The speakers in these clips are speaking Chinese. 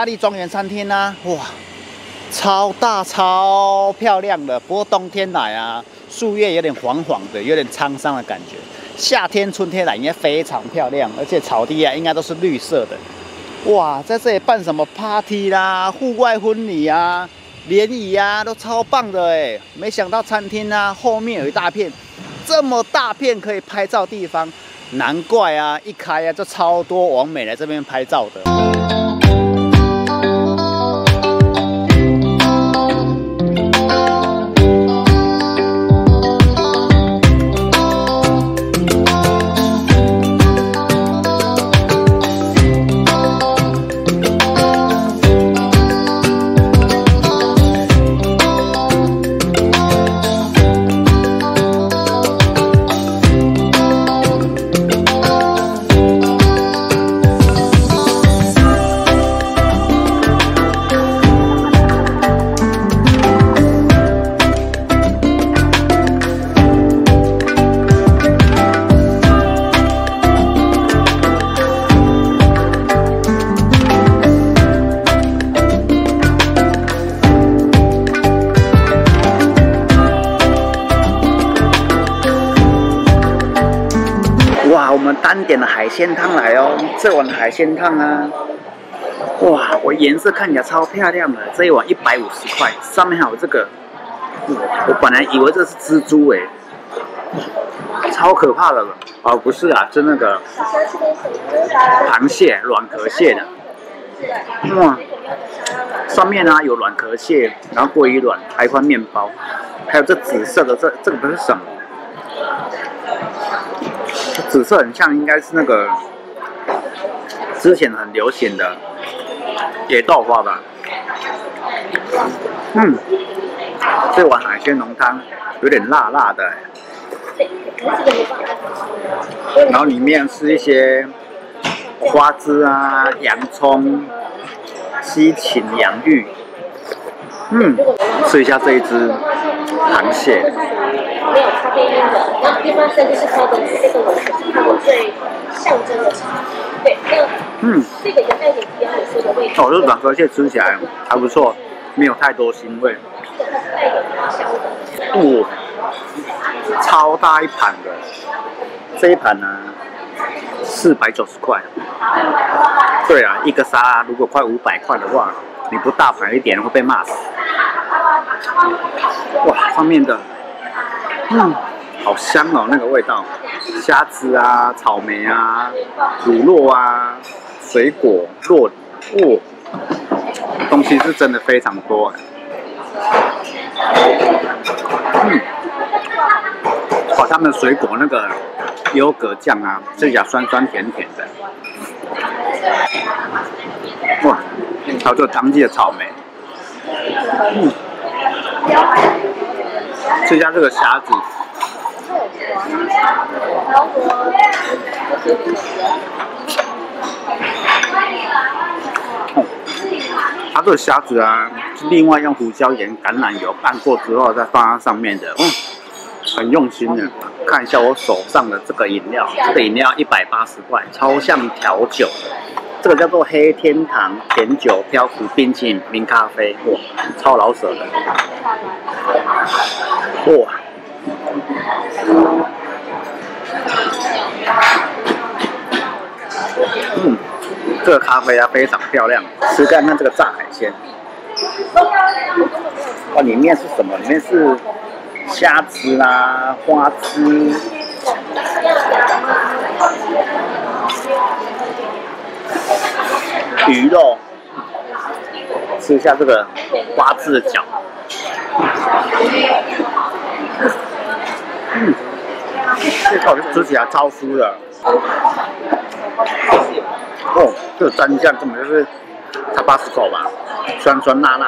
大利庄园餐厅啊，哇，超大超漂亮的。不过冬天来啊，树叶有点黄黄的，有点沧桑的感觉。夏天、春天来应该非常漂亮，而且草地啊应该都是绿色的。哇，在这里办什么 party 啦、户外婚礼啊、联谊啊，都超棒的哎！没想到餐厅啊后面有一大片，这么大片可以拍照地方，难怪啊一开啊就超多网美来这边拍照的。哇，我们单点的海鲜汤来哦！这碗海鲜汤啊，哇，我颜色看起来超漂亮的。这一碗150块，上面还有这个，我本来以为这是蜘蛛哎，超可怕的了。哦，不是啊，是那个螃蟹，软壳蟹的。哇，上面呢有软壳蟹，然后鲑鱼卵，还有一块面包，还有这紫色的这个不是什么？紫色很像，应该是那个之前很流行的野豆花吧。这碗海鲜浓汤有点辣辣的，然后里面是一些花枝啊、洋葱、西芹、洋芋。吃一下这一只螃蟹。 没有咖啡因的，然后一般甚至是喝的这个我是他们最象征的茶。对，那这个有带点比较有说的味道。 这软壳蟹吃起来还不错，没有太多腥味。 这个它是带点花香的。 超大一盘的，这一盘呢490块。对啊，一个沙拉如果快500块的话，你不大盘一点会被骂死。哇，上面的。好香哦，那个味道，虾子啊、草莓啊、乳酪啊、水果、酪梨，东西是真的非常多。哇，他们的水果那个优格酱啊，吃起来酸酸甜甜的。哇，还有这个当季的草莓。吃一下这个虾子，它这个虾子啊，是另外用胡椒盐、橄榄油拌过之后再放在上面的，很用心的。看一下我手上的这个饮料，这个饮料180块，超像调酒的。这个叫做黑天堂甜酒漂浮冰淇淋冰咖啡，哇，超老舍的，哇，这个咖啡啊非常漂亮，吃看看这个炸海鲜，哇，里面是什么？里面是虾子啦、花枝。鱼肉，吃一下这个花枝的脚，这口吃起来超酥的。这个蘸酱根本就是Tabasco吧，酸酸辣辣。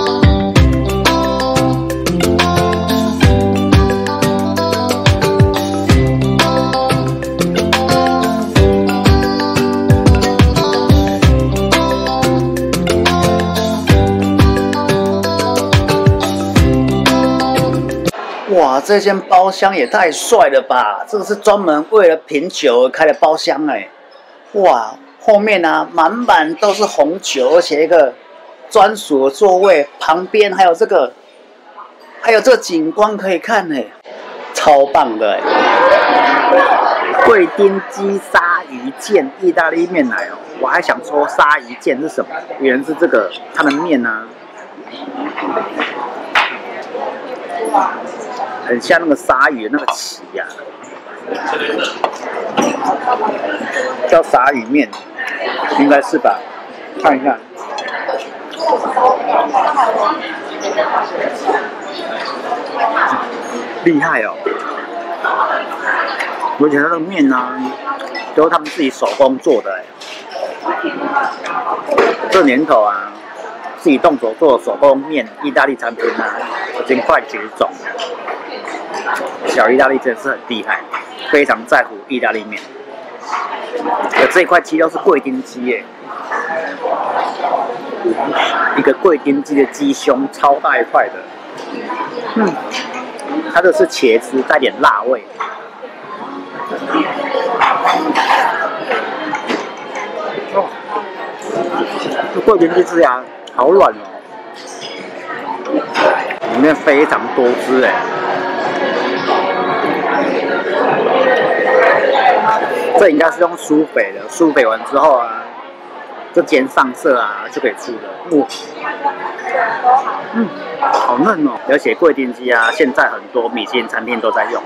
哇，这间包厢也太帅了吧！这个是专门为了品酒而开的包厢哎。哇， 后面啊满满都是红酒，而且一个专属的座位，旁边还有这个景观可以看呢，超棒的贵丁鸡鲨鱼腱意大利面奶哦，我还想说鲨鱼腱是什么，原来是这个它的面啊，很像那个鲨鱼的那个鳍呀，叫鲨鱼面，应该是吧？看一看。厉害哦！而且它的面呢、都是他们自己手工做的这年头啊，自己动手做的手工面，意大利餐厅啊，已经快绝种了。小意大利真的是很厉害，非常在乎意大利面。这一块鸡肉是贵丁鸡耶，一个贵丁鸡的鸡胸，超大一块的。它这是茄子，带点辣味。这贵丁鸡翅啊，好软哦，里面非常多汁哎。这应该是用酥肥的，酥肥完之后啊，这煎上色啊就可以吃了。好嫩哦！而且贵丁鸡啊，现在很多米其林餐厅都在用。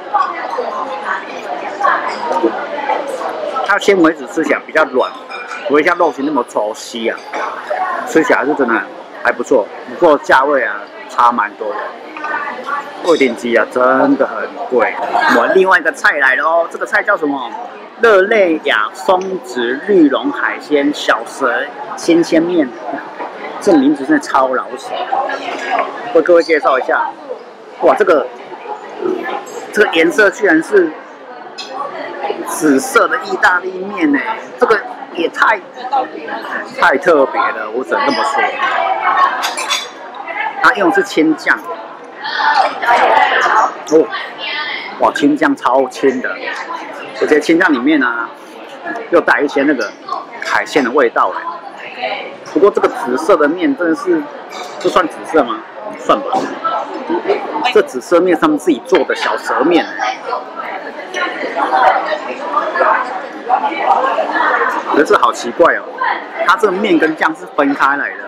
它纤维质吃起来比较软，不会像肉筋那么粗细啊，吃起来是真的还不错。不过价位啊差蛮多的。贵丁鸡啊真的很贵。我们另外一个菜来了哦，这个菜叫什么？热内亚松子绿龙海鲜小蛇新鲜面。这名字真的超老手，为各位介绍一下。哇，这个颜色居然是紫色的意大利面呢，这个也太特别了，我只能这么说。它用的是青酱，哇，青酱超轻的，而且青酱里面呢又带一些那个海鲜的味道哎。不过这个紫色的面真的是，这算紫色吗？算吧。这紫色面是他们自己做的小蛇面，可是好奇怪哦，它这个面跟酱是分开来的。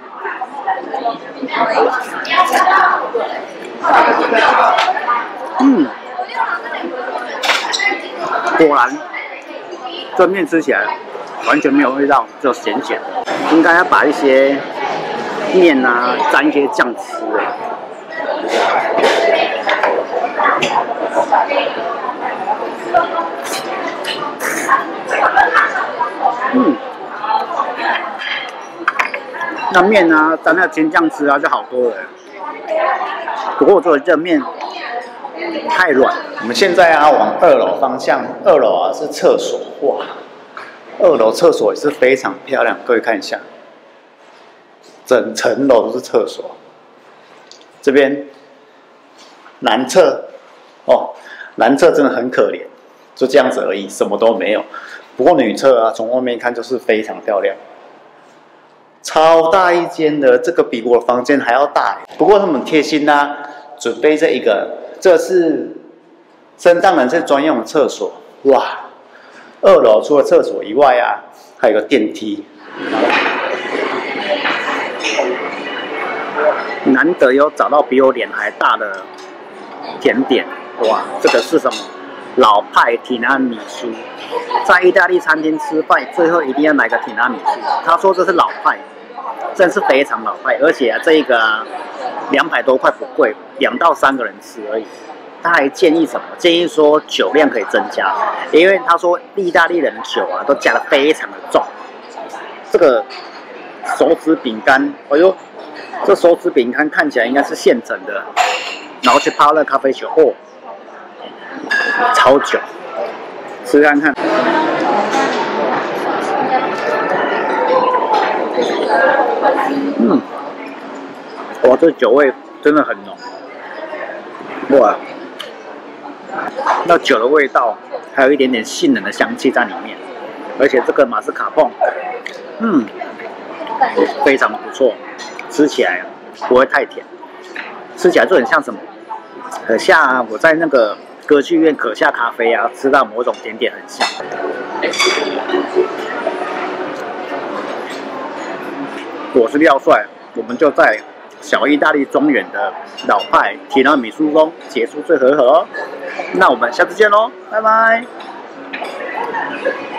果然，这面吃起来完全没有味道，只有咸咸的。应该要把一些面啊沾一些酱吃那面啊沾那甜酱吃啊就好多了。不过我做的这面太软了。我们现在啊往2楼方向，2楼啊是厕所，哇！2楼厕所也是非常漂亮，各位看一下，整层楼都是厕所。这边男厕哦，男厕真的很可怜，就这样子而已，什么都没有。不过女厕啊，从外面看就是非常漂亮，超大一间的，这个比我的房间还要大。不过他们贴心啊，准备这一个，这是圣诞人是专用的厕所，哇！2楼除了厕所以外啊，还有个电梯。难得有找到比我脸还大的甜点，哇！这个是什么？老派提拉米苏。在意大利餐厅吃饭，最后一定要来个提拉米苏。他说这是老派，真是非常老派。而且啊，这一个啊，200多块不贵，2到3个人吃而已。他还建议什么？建议说酒量可以增加，因为他说意大利人的酒啊都加得非常的重。这个手指饼干，哎呦，这手指饼干看起来应该是现成的，然后去泡那咖啡球，哦，超久，吃看看。哇，这酒味真的很浓，哇！那酒的味道，还有一点点杏仁的香气在里面， 而且这个马斯卡彭，非常不错，吃起来不会太甜，吃起来就很像什么，很像我在那个歌剧院可夏咖啡啊吃到某种甜点很像。我是廖帅，我们就在小意大利庄园的老派提拉米苏中结束这回合哦。那我们下次见喽，拜拜。